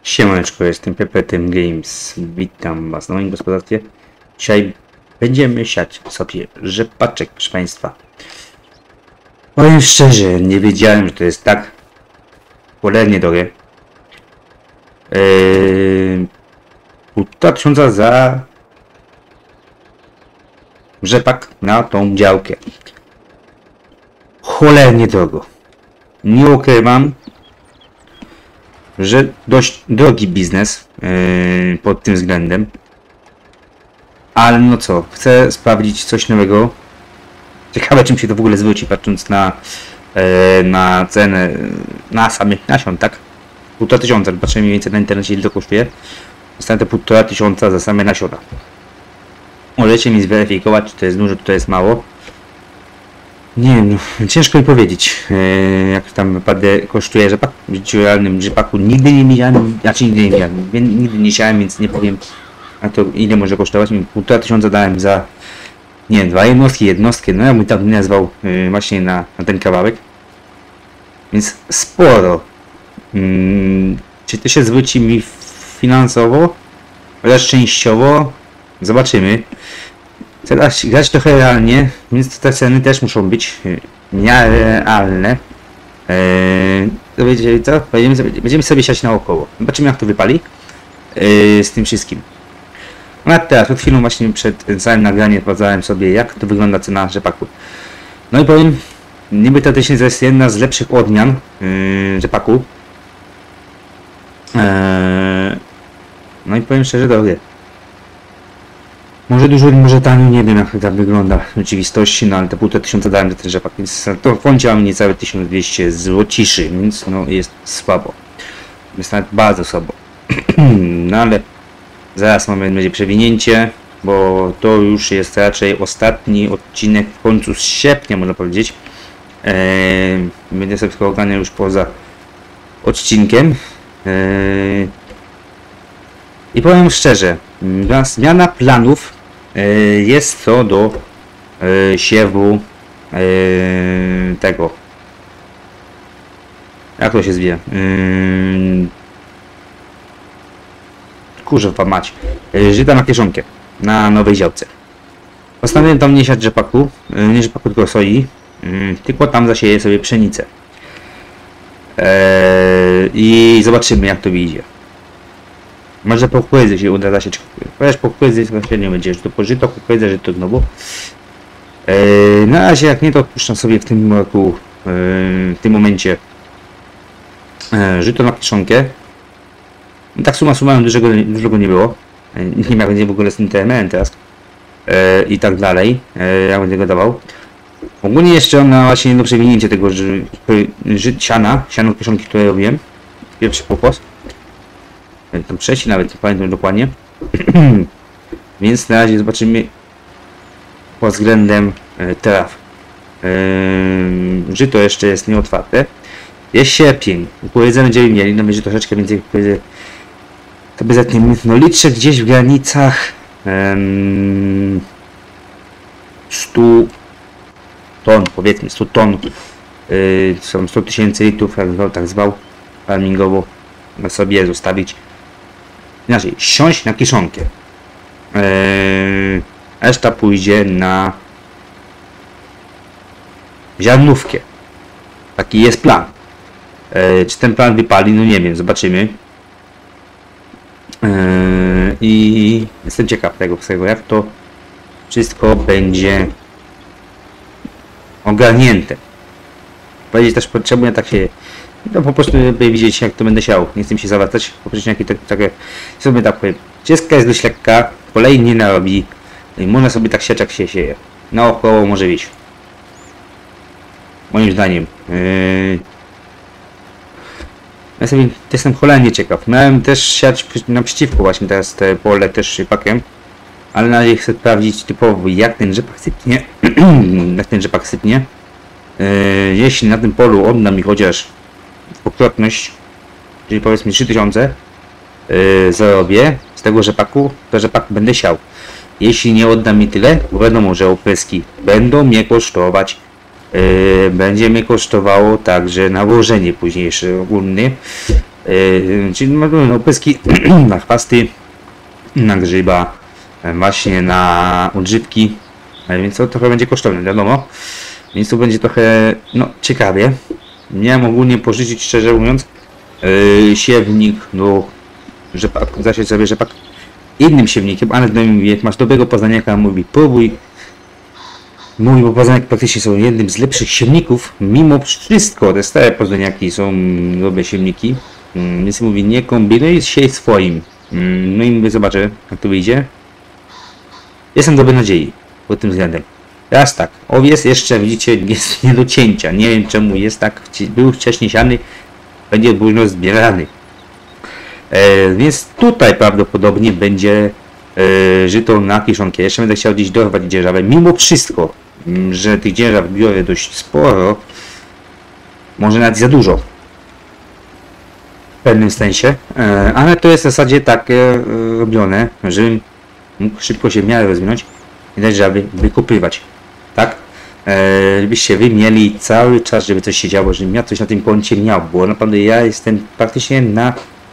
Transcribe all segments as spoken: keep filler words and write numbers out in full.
Siemaneczko, jestem Pepetym Games. Witam was na moim gospodarstwie. Dzisiaj będziemy siać sobie rzepaczek, proszę państwa. Powiem szczerze, nie wiedziałem, że to jest tak cholernie drogie. Eee, Półtora tysiąca za rzepak na tą działkę. Cholernie drogo. Nie ukrywam, że dość drogi biznes yy, pod tym względem. Ale no co, chcę sprawdzić coś nowego. Ciekawe, czym się to w ogóle zwróci, patrząc na, yy, na cenę na samych nasion, tak? Półtora tysiąca, patrzę mniej więcej na internecie, ile to kosztuje. Dostanę te półtora tysiąca za same nasiona. Możecie mi zweryfikować, czy to jest dużo, czy to jest mało. Nie wiem, no, ciężko mi powiedzieć, yy, jak tam naprawdę kosztuje rzepak. W życiu realnym rzepaku nigdy nie miałem, znaczy nigdy nie miałem, nigdy nie siałem, więc nie powiem, a to ile może kosztować. Półtora tysiąca dałem za, nie wiem, dwa jednostki, jednostkę, no ja bym tak nazwał yy, właśnie na, na ten kawałek. Więc sporo. Yy, czy to się zwróci mi finansowo, chociaż częściowo, zobaczymy. Chcę grać trochę realnie, więc te ceny też muszą być nierealne. Eee, to wiecie co? Będziemy sobie, będziemy sobie siać naokoło. Zobaczymy, jak to wypali eee, z tym wszystkim. No a teraz, przed chwilą właśnie przed całym nagraniem sprawdzałem sobie, jak to wygląda cena rzepaku. No i powiem, niby to też jest jedna z lepszych odmian eee, rzepaku. Eee, no i powiem szczerze, drogie. Może dużo, może tanio, nie wiem, jak to wygląda w rzeczywistości, no ale te półtora tysiąca dałem za ten rzepak, więc to w koncie mam niecałe tysiąc dwieście złociszy, więc no jest słabo. Jest nawet bardzo słabo. No ale zaraz mamy, będzie przewinięcie, bo to już jest raczej ostatni odcinek w końcu z sierpnia, można powiedzieć. Eee, będę sobie ogarniał już poza odcinkiem. Eee, I powiem szczerze, zmiana planów jest co do siewu tego, jak to się zwie, kurwa mać, żyta na kieszonkę na nowej działce. Postanowiłem tam nie siać rzepaku, nie rzepaku, tylko soi, tylko tam zasieję sobie pszenicę i zobaczymy, jak to wyjdzie. Może po kukurydzy się uda zasieć. Chociaż po kukurydzy nie będzie, że to pożyto, kukurydzę, że to znowu. Yy, na razie jak nie, to odpuszczam sobie w tym roku, yy, w tym momencie yy, żyto na kieszonkę. I tak suma summarum dużego, dużego nie było. Yy, nie wiem, jak będzie w ogóle z tym T M M teraz. Yy, I tak dalej. Yy, jak będę go dawał. Ogólnie jeszcze mam na właśnie jedno przewinięcie tego ży, ży, siana, siano kieszonki, które robiłem. Pierwszy pokos. Tam trzeci nawet, nie pamiętam dokładnie. Więc na razie zobaczymy pod względem e, traw. E, żyto jeszcze jest nieotwarte. Jest sierpień. Kukurydzę będziemy mieli, no będzie troszeczkę więcej kukurydzy. To by zatniemy. No liczę gdzieś w granicach um, sto ton, powiedzmy sto ton. Yy, są sto tysięcy litrów, jak zwał, tak zwał farmingowo, na sobie zostawić. Inaczej, siąść na kieszonkę. Eee, reszta pójdzie na ziarnówkę. Taki jest plan. Eee, czy ten plan wypali? No nie wiem, zobaczymy. Eee, I jestem ciekaw tego, tego, jak to wszystko będzie ogarnięte. Powiedzieć też potrzebuję tak się. No po prostu by widzieć, jak to będę siał. Nie chcę mi się zawracać. Po prostu jakie takie sobie tak powiem. Ciestka jest dość lekka, kolei nie narobi. I można sobie tak siać, jak się sieje. Naokoło może wyjść. Moim zdaniem. Yy... Ja sobie jestem cholernie ciekaw. Miałem też siać naprzeciwko właśnie teraz te pole też rzepakiem. Ale na razie chcę sprawdzić typowo, jak ten rzepak sypnie. jak ten rzepak sypnie. Yy... Jeśli na tym polu odda mi chociaż dwukrotność, czyli powiedzmy trzy tysiące yy, zarobię z tego rzepaku, to rzepak będę siał. Jeśli nie odda mi tyle, bo wiadomo, że opryski będą mnie kosztować, yy, będzie mnie kosztowało także nawożenie późniejsze ogólnie, Yy, czyli no, pyski na chwasty, na grzyba, właśnie na odżywki, więc to trochę będzie kosztowne, wiadomo. Więc to będzie trochę, no, ciekawie. Miałem ogólnie pożyczyć, szczerze mówiąc, yy, siewnik, no, rzepak, zasieć sobie rzepak innym siewnikiem, ale no, jak masz dobrego poznaniaka, mówi, próbuj. Mój bo poznaniak praktycznie są jednym z lepszych siewników, mimo wszystko te stare poznaniaki są dobre siewniki, yy, więc mówi, nie kombinuj, siej swoim. Yy, no i mówię, zobaczę, jak to wyjdzie. Jestem dobrej nadziei pod tym względem. Teraz tak, owiec jeszcze widzicie jest nie do cięcia. Nie wiem czemu jest tak, był wcześniej siany, będzie późno zbierany. E, więc tutaj prawdopodobnie będzie e, żyto na kiszonkę. Jeszcze będę chciał gdzieś dorwać dzierżawę. Mimo wszystko, m, że tych dzierżaw biorę dość sporo, może nawet za dużo. W pewnym sensie, e, ale to jest w zasadzie tak e, robione, żebym mógł szybko się w miarę rozwinąć i dać, żeby wykupywać. Tak? E, żebyście wy mieli cały czas, żeby coś się działo, żebym ja coś na tym koncie miał, bo naprawdę ja jestem praktycznie na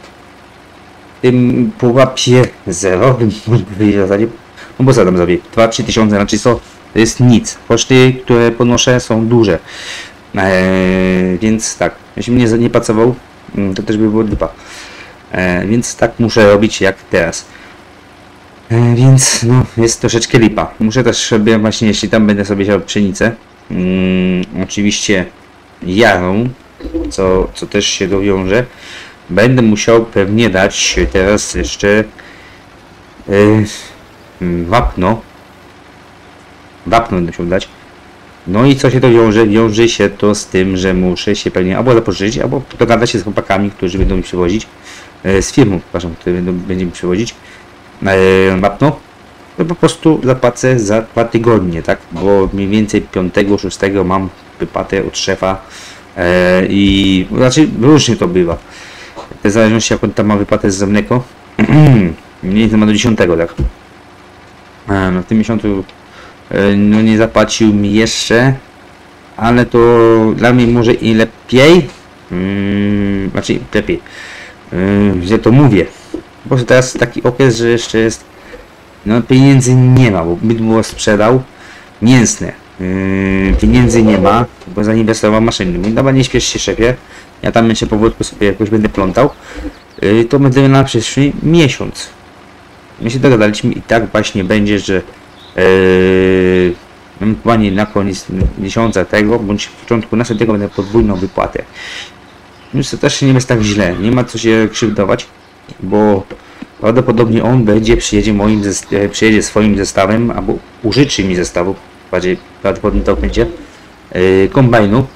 tym pułapie zerowym, może powiedzieć w zasadzie, no bo co tam zrobię, dwa trzy tysiące na czysto to jest nic. Koszty, które ponoszę są duże. E, więc tak, jeśli mnie nie pracował, to też by było lipa. E, więc tak muszę robić jak teraz. E, więc no, jest troszeczkę lipa. Muszę też sobie właśnie, jeśli tam będę sobie siał pszenicę, mm, oczywiście jarą, co, co też się dowiąże, będę musiał pewnie dać teraz jeszcze e, wapno. Wapno będę musiał dać. No i co się to wiąże? Wiąże się to z tym, że muszę się pewnie albo zapożyczyć, albo dogadać się z chłopakami, którzy będą mi przywozić, e, z firmą, przepraszam, które będą, będzie mi przywozić e, wapno. No po prostu zapłacę za dwa tygodnie, tak? Bo mniej więcej piątego szóstego mam wypłatę od szefa e, i znaczy różnie to bywa. W zależności jak on tam ma wypłatę za mleko, mniej więcej ma do dziesiątego, tak? E, no w tym miesiącu e, no nie zapłacił mi jeszcze, ale to dla mnie może i lepiej, hmm, znaczy lepiej, yy, że to mówię. Po prostu teraz taki okres, że jeszcze jest, no pieniędzy nie ma, bo bydło sprzedał mięsne. Yy, pieniędzy nie ma, bo zainwestował w maszyny. Mówi, dobra, nie śpiesz się szefie, ja tam jeszcze powolutku sobie jakoś będę plątał. Yy, to będę na przyszły miesiąc. My się dogadaliśmy i tak właśnie będzie, że yy, ewentualnie na koniec miesiąca tego, bądź w początku następnego będę podwójną wypłatę. Więc to też nie jest tak źle, nie ma co się krzywdować, bo prawdopodobnie on będzie, przyjedzie moim, przyjedzie swoim zestawem, albo użyczy mi zestawu, bardziej prawdopodobnie to będzie, yy, kombajnu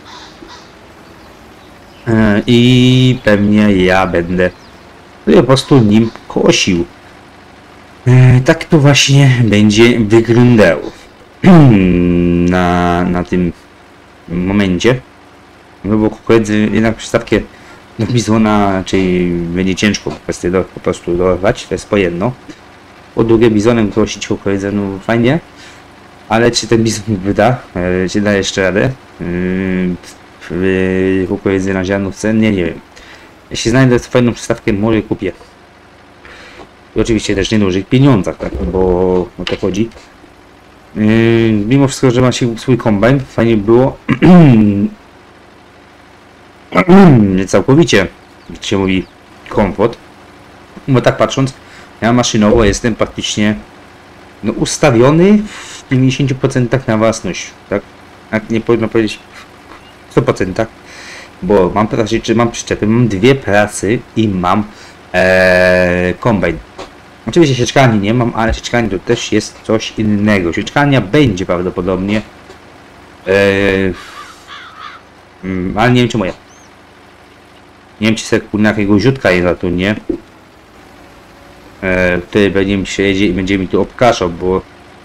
yy, i pewnie ja będę po prostu nim kosił. Yy, tak to właśnie będzie wyglądało na, na tym momencie. No bo kukurydzy jednak przystawkę do bizona, czyli będzie ciężko kwestię do, po prostu dorwać, to jest po jedno. Po drugie, bizonem kosić kukurydzę, no fajnie, ale czy ten bizon wyda, e, czy da jeszcze radę yy, kukurydzy na ziarnówce, nie, nie wiem. Jeśli znajdę fajną przystawkę, może kupię. I oczywiście też nie na dużych pieniądzach, tak, bo o to chodzi. Yy, mimo wszystko, że ma się swój kombajn, fajnie było. Nie całkowicie, jak się mówi, komfort, bo tak patrząc, ja maszynowo jestem praktycznie no, ustawiony w pięćdziesięciu procentach na własność, tak? Jak nie powinno powiedzieć w stu procentach, bo mam pracę, czy mam przyczepy, mam dwie pracy i mam ee, kombajn. Oczywiście sieczkarni nie mam, ale sieczkarni to też jest coś innego. Sieczkarnia będzie prawdopodobnie, ee, ale nie wiem czy moja. Nie wiem czy sobie na jakiegoś ziutka je zatrudnię, e, który będzie mi przyjedzie i będzie mi tu obkaszał, bo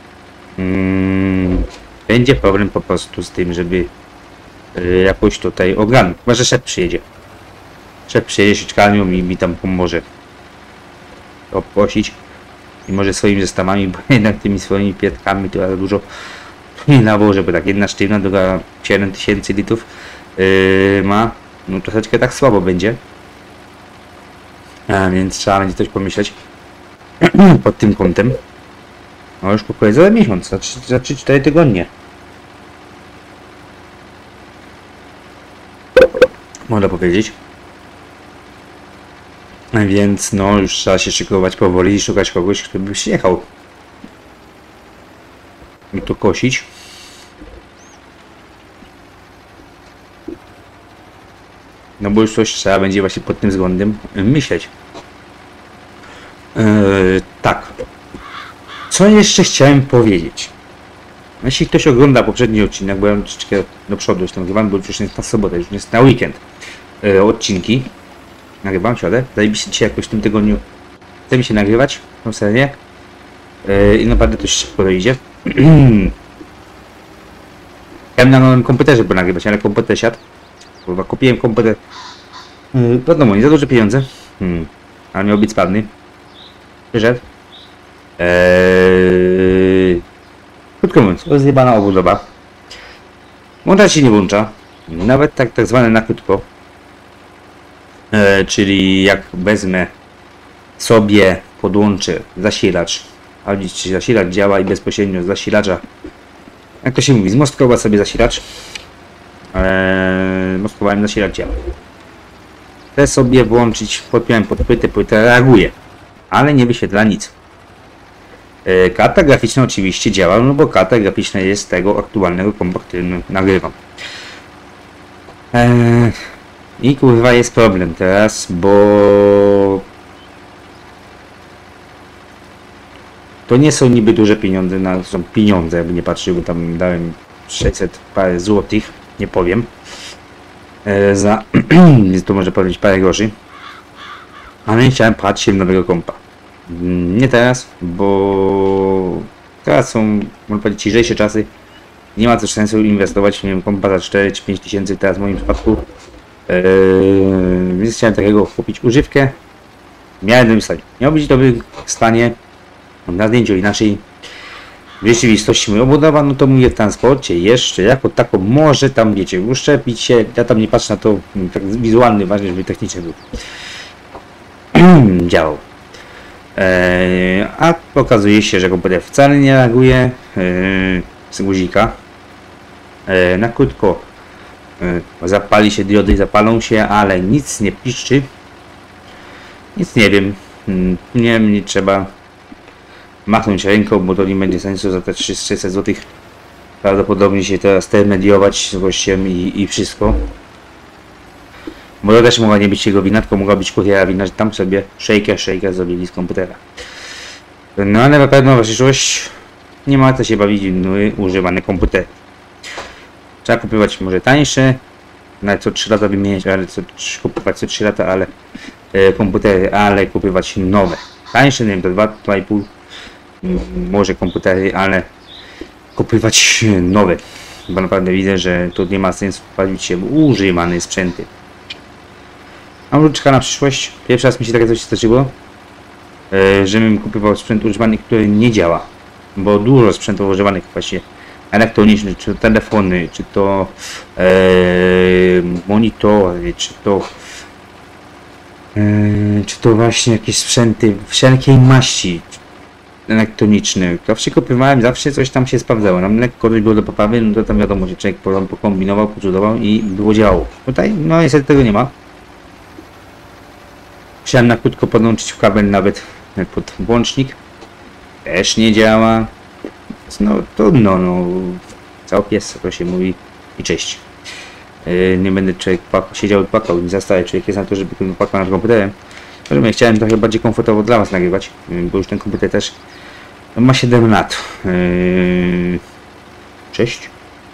mm, będzie problem po prostu z tym, żeby e, jakoś tutaj ogarnąć. Chyba że szef przyjedzie. Szef przyjedzie sieczkarnią i mi tam pomoże obkosić i może swoimi zestawami, bo jednak tymi swoimi pietkami to ja dużo nie nawożę, bo tak jedna sztywna, druga siedem tysięcy litrów yy, ma. No troszeczkę tak słabo będzie. A więc trzeba będzie coś pomyśleć pod tym kątem. No już po kolei za miesiąc, za trzy cztery tygodnie. Można powiedzieć. Więc no już trzeba się szykować powoli i szukać kogoś, kto by przyjechał. I to kosić. No bo już coś trzeba będzie właśnie pod tym względem myśleć. Eee, tak. Co jeszcze chciałem powiedzieć? Jeśli ktoś ogląda poprzedni odcinek, bo ja troszeczkę do przodu już nagrywam, bo już jest na sobotę, już jest na weekend. Eee, odcinki. Nagrywam środę. Zajebiście dzisiaj jakoś w tym tygodniu chce mi się nagrywać, no serio. Eee, I naprawdę to szybko idzie. Chciałem na nowym komputerze by nagrywać, ale komputer siadł. Kurwa, kupiłem komputer. Yy, wiadomo, nie za duże pieniądze. Hmm. Ale miał być sprawny. Wyszedł. Eee... Krótko mówiąc, rozjebana obudowa. Włącza się nie włącza. Nawet tak, tak zwane na krótko. Eee, czyli jak wezmę sobie, podłączę zasilacz. A widzicie, zasilacz działa i bezpośrednio z zasilacza. Jak to się mówi, zmostkować sobie zasilacz. Eee, moskowałem zasilacz działa. Chcę sobie włączyć, podpiąłem pod płytę, płyta reaguje, ale nie wyświetla nic. Eee, karta graficzna oczywiście działa, no bo karta graficzna jest z tego aktualnego kompa, którym nagrywam. Eee, I kurwa jest problem teraz, bo to nie są niby duże pieniądze, na, są pieniądze, jakby nie patrzył, bo tam dałem sześćset parę złotych, nie powiem, e, za, więc to może powiedzieć parę groszy, ale nie chciałem pchać się w nowego kompa. Nie teraz, bo teraz są, można powiedzieć, ciżejsze czasy, nie ma też sensu inwestować, nie wiem, kompa za cztery czy pięć tysięcy teraz w moim przypadku, e, więc chciałem takiego kupić używkę, miałem w tym stanie, miał być dobry w stanie, na zdjęciu inaczej. W rzeczywistości moja obudowa, no to mówię w transporcie jeszcze jako taką może tam wiecie uszczepić się, ja tam nie patrzę na to tak wizualny, ważne żeby technicznie był działał. Eee, a okazuje się, że komputer wcale nie reaguje eee, z guzika. Eee, na krótko eee, zapali się diody, zapalą się, ale nic nie piszczy. Nic nie wiem. Hmm, nie, nie trzeba machnąć ręką, bo to nie będzie sensu za te trzysta złotych. Prawdopodobnie się teraz termediować z gościem i, i wszystko. Bo to też mogła nie być jego wina, tylko mogła być kuriera wina, że tam sobie shaker, shaker zrobili z komputera. No ale na pewno przyszłość nie ma co się bawić w używane komputery. Trzeba kupować może tańsze, nawet co trzy lata wymieniać, ale co kupować co trzy lata, ale e, komputery, ale kupować nowe. Tańsze, nie wiem, to dwa, dwa i pół. Może komputery, ale kupować nowe, bo naprawdę widzę, że tu nie ma sensu bawić się w używane sprzęty. Mam ruczka na przyszłość. Pierwszy raz mi się takie coś zdarzyło, żebym kupował sprzęt używany, który nie działa, bo dużo sprzętów używanych właśnie elektronicznych, czy to telefony, czy to e, monitory, czy to e, czy to właśnie jakieś sprzęty wszelkiej maści elektroniczny. Zawsze kupowałem, zawsze coś tam się sprawdzało. Nam lekko coś było do poprawy, no to tam wiadomo, że człowiek pokombinował, pocudował i było działało. Tutaj no niestety tego nie ma. Chciałem na krótko podłączyć w kabel nawet pod włącznik. Też nie działa. No trudno, no. Cały pies, to się mówi i cześć. Yy, nie będę człowiek płakał, siedział i płakał, nie za stary człowiek jest na to, żeby płakał nad komputerem. Ja chciałem trochę bardziej komfortowo dla was nagrywać, bo już ten komputer też ma siedem lat. Yy, sześć?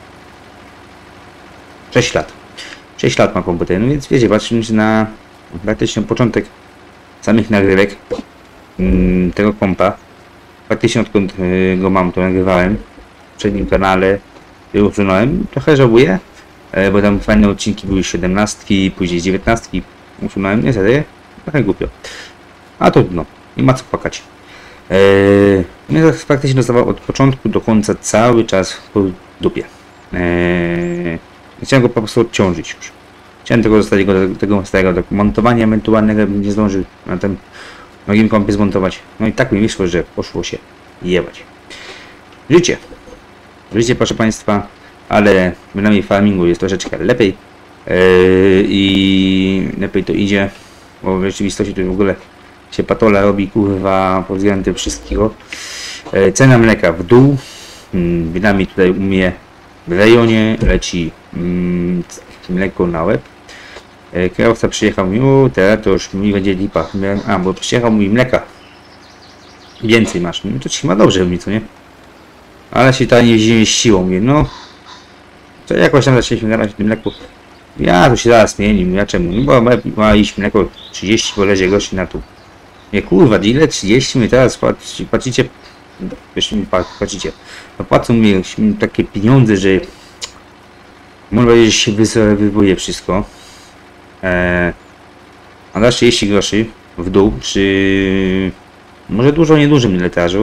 sześć lat. sześć lat ma komputer, no więc wiecie, patrząc na praktycznie początek samych nagrywek yy, tego kompa. Praktycznie odkąd yy, go mam, to nagrywałem w przednim kanale i usunąłem. Trochę żałuję, yy, bo tam fajne odcinki były siedemnastki, później dziewiętnastki. Usunąłem, niestety. Trochę głupio. A to no, nie ma co płakać. Eee, mnie to praktycznie dostawał od początku do końca cały czas po dupie. Eee, chciałem go po prostu odciążyć już. Chciałem tylko zostać tego, tego starego do montowania ewentualnego, bym nie zdążył na tym nowym kompie zmontować. No i tak mi wyszło, że poszło się jebać. Życie. Życie, proszę Państwa, ale bynajmniej w farmingu jest troszeczkę lepiej yy, i lepiej to idzie, bo w rzeczywistości to w ogóle się patola robi, kurwa, pod względem wszystkiego. Yy, cena mleka w dół, yy, bynajmniej tutaj u mnie w rejonie leci yy, mleko na łeb. Yy, kierowca przyjechał mi, u, teraz to już mi będzie lipa, a, bo przyjechał mi mleka. Więcej masz, no to ci ma dobrze mi, co nie? Ale się ta nie siłą, mówię, no to jakoś tam zaczęliśmy gadać o tym mleku. Ja to się zaraz zmieni, ja czemu? No bo ma, ma iść mleko trzydzieści, bo lezie gości na tu. Nie kurwa, ile trzydzieści mi teraz płaci, płacicie, wiesz mi płacicie. No płacą mi takie pieniądze, że można powiedzieć, że się wyrywuje wszystko. Eee, a dasz trzydzieści groszy w dół, czy może dużo, niedużym miletażu.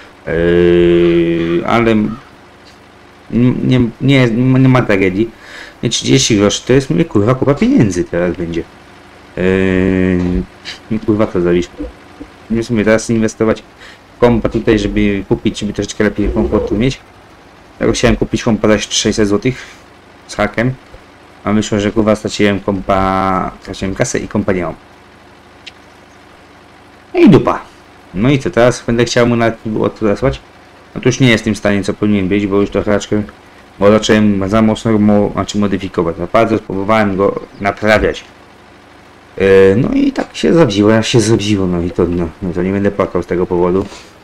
Yy, ale nie, nie, nie ma tragedii. trzydzieści groszy to jest, mówię, kurwa, kupa pieniędzy teraz będzie. Yy, kurwa, to zrobić. Nie sobie teraz inwestować w kompa tutaj, żeby kupić, żeby troszeczkę lepiej komfortu mieć. Ja chciałem kupić kompa za sześćset złotych z hakiem, a myślę, że kurwa straciłem kompa, straciłem kasę i kompa nie mam. I dupa. No i co, teraz będę chciał mu nawet odesłać. No to już nie jestem w stanie, co powinien być, bo już troszeczkę, bo zacząłem za mocno mo, znaczy modyfikować. No bardzo spróbowałem go naprawiać. Yy, no i tak się zabiło, jak się zabiło, no i to, no, no to nie będę płakał z tego powodu.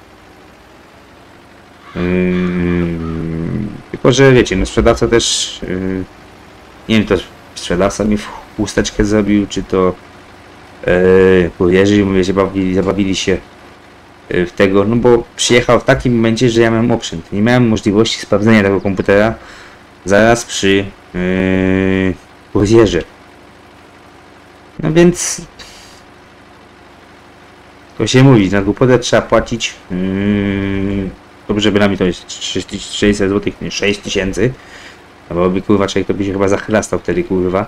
Yy, tylko, że wiecie, no sprzedawca też, yy, nie wiem, to sprzedawca mi w chusteczkę zrobił, czy to yy, kurierzy, mówię, że bawili, zabawili się w tego, no bo przyjechał w takim momencie, że ja miałem oprzęt. Nie miałem możliwości sprawdzenia tego komputera zaraz przy yy, kurierze. No więc to się mówi, na głupotę trzeba płacić. Yy, dobrze, by nami to jest sześćset złotych, nie sześć tysięcy. No bo by kurwa człowiek to by się chyba zachlastał wtedy, kurwa.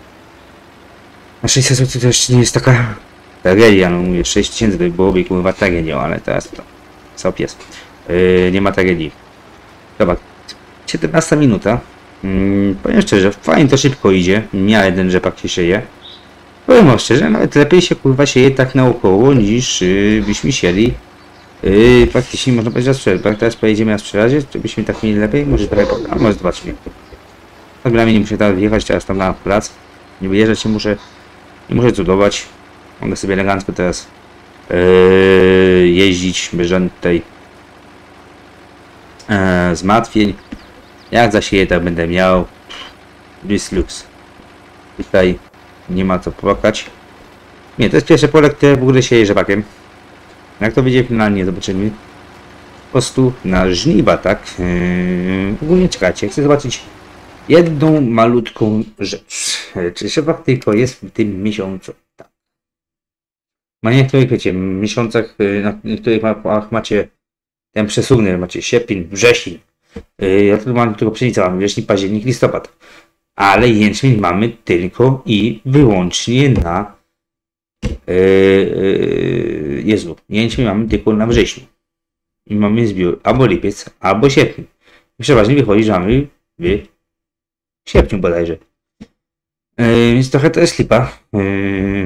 A sześćset złotych to jeszcze nie jest taka tragedia, no mówię, sześć tysięcy to byłoby kurwa tragedią, ale teraz to co pies. Yy, nie ma tragedii. Dobra, siedemnasta minuta. Yy, powiem szczerze, fajnie to szybko idzie. Nie jeden rzepak się sieje. Powiem wam szczerze, nawet lepiej się kurwa sieje tak naokoło niż yy, byśmy sieli. Yy, praktycznie można powiedzieć na sprzedaż. Teraz pojedziemy na sprzedaży, czy byśmy tak mieli lepiej? Może trochę, a może zobaczmy. Tak dla mnie nie muszę tam wjechać teraz tam na plac. Nie wyjeżdżać, nie muszę, nie muszę cudować. Mogę sobie elegancko teraz yy, jeździć bez żadnych tutaj yy, zmartwień. Jak zasieję, tak będę miał. This looks. Tutaj nie ma co płakać. Nie, to jest pierwsze pole, które w ogóle sieje rzepakiem. Jak to będzie finalnie, zobaczymy. Po prostu na żniwa, tak? Yy, ogólnie czekajcie, chcę zobaczyć jedną malutką rzecz. Czy rzepak tylko jest w tym miesiącu? Tak. Na niektórych, wiecie, miesiącach, na niektórych macie ten przesuwny, macie sierpień, wrzesień. Ja tu mam tylko pszenicę, mamy wrzesień, październik, listopad. Ale jęczmień mamy tylko i wyłącznie na yy, yy, Jezu, jęczmień mamy tylko na wrześniu. I mamy zbiór albo lipiec, albo sierpień. I przeważnie wychodzi, że mamy w sierpniu bodajże. Yy, więc trochę to jest lipa. Yy,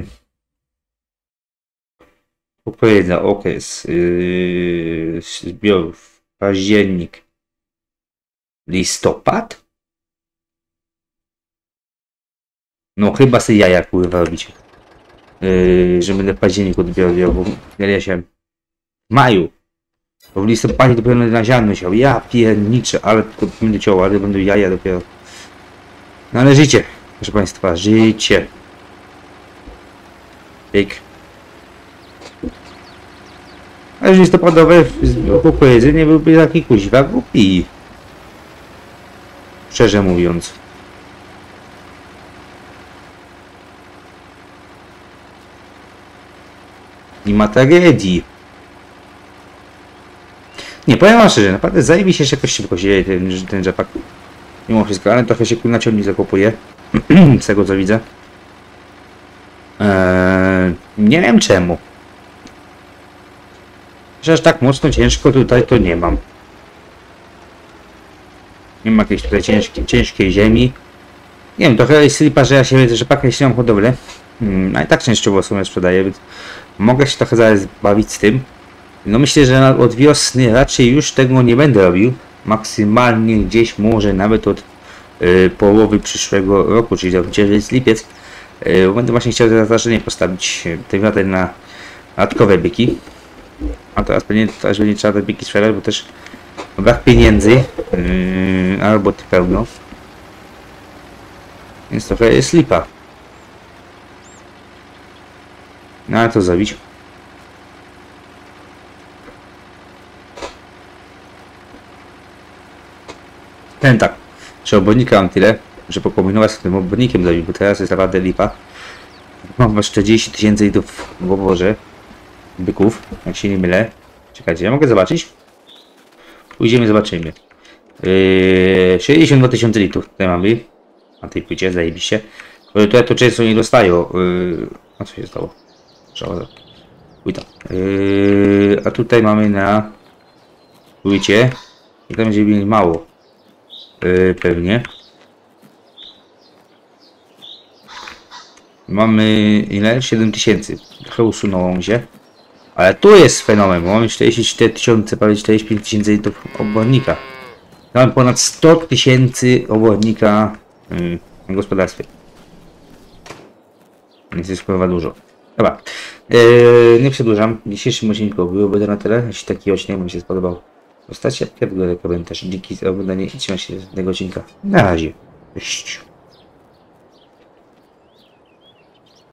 Odpowiedza okres yy, zbiorów październik, listopad. No chyba sobie jaja kurwa robicie. Yy, że będę w październiku dopiero, bo ja się w maju. Bo w listopadzie dopiero na ziarno siał. Ja pierniczę, ale to będę ciął, ale będą jaja dopiero. No ale życie, proszę Państwa, życie. Pyk. Ale listopadowe powiedzenie byłby taki kuźwa głupi. Szczerze mówiąc. Nie ma tragedii. Nie, powiem wam szczerze, naprawdę zajebi się, że jakoś szybko się dzieje ten, ten rzepak. Mimo wszystko, ale trochę się na ciągnik zakopuje. Z tego co widzę. Eee, nie wiem czemu. Że aż tak mocno ciężko tutaj to nie mam. Nie ma jakiejś tutaj ciężkiej, ciężkiej ziemi. Nie wiem, trochę jest slipa, że ja się że pakę jeśli mam hodowlę. Hmm, no i tak częściowo sobie sprzedaję, więc mogę się trochę zaraz bawić z tym. No myślę, że od wiosny raczej już tego nie będę robił. Maksymalnie gdzieś może nawet od y, połowy przyszłego roku, czyli to jest lipiec. Y, będę właśnie chciał zarażenie postawić tej wiatry na dodatkowe byki. A teraz pewnie też będzie trzeba te byki sprzedać, bo też brak pieniędzy, yy, a roboty pełno. Więc trochę jest lipa. No ale to zrobić. Ten tak, że obwodnika mam tyle, że pokombinować z tym obwodnikiem zrobić, bo teraz jest naprawdę lipa. Mam aż czterdzieści tysięcy litrów w oborze byków, jak się nie mylę. Czekajcie, ja mogę zobaczyć? Pójdziemy, zobaczymy. Yy, sześćdziesiąt dwa tysiące litrów tutaj mamy. Na tej płycie, zajebiście. Tutaj to często nie dostają. Yy, a co się stało? Szkoda. Płyta. Yy, a tutaj mamy na płycie. I tam będzie mieli mało. Yy, pewnie. Mamy ile? siedem tysięcy. Trochę usunęło mi się. Ale tu jest fenomen, bo mamy czterdzieści cztery tysiące, prawie czterdzieści pięć tysięcy litrów obwodnika. Mamy ponad sto tysięcy obwodnika yy, w gospodarstwie. Więc jest chyba dużo. Dobra, yy, nie przedłużam. W dzisiejszym odcinku byłoby to na tyle. Jeśli taki odcinek Wam się spodobał, zostawcie w ogóle komentarz. Dzięki za oglądanie i trzymajcie się z tego odcinka. Na razie. Cześć.